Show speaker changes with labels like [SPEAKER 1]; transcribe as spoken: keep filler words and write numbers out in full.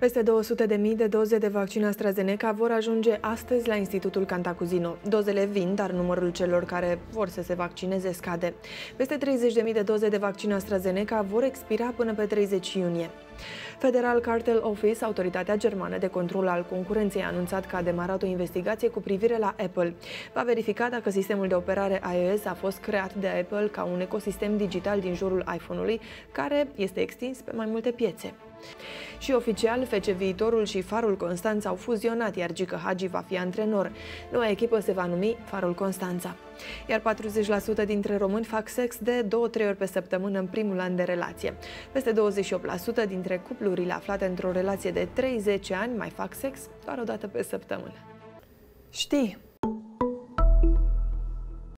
[SPEAKER 1] Peste două sute de mii de doze de vaccin AstraZeneca vor ajunge astăzi la Institutul Cantacuzino. Dozele vin, dar numărul celor care vor să se vaccineze scade. Peste treizeci de mii de doze de vaccin AstraZeneca vor expira până pe treizeci iunie. Federal Cartel Office, autoritatea germană de control al concurenței, a anunțat că a demarat o investigație cu privire la Apple. Va verifica dacă sistemul de operare iOS a fost creat de Apple ca un ecosistem digital din jurul iPhone-ului, care este extins pe mai multe piețe. Și oficial, F C Viitorul și Farul Constanța au fuzionat, iar Gică Hagi va fi antrenor. Noua echipă se va numi Farul Constanța. Iar patruzeci la sută dintre români fac sex de două-trei ori pe săptămână în primul an de relație. Peste douăzeci și opt la sută dintre cuplurile aflate într-o relație de trei zece ani mai fac sex doar o dată pe săptămână. Știi?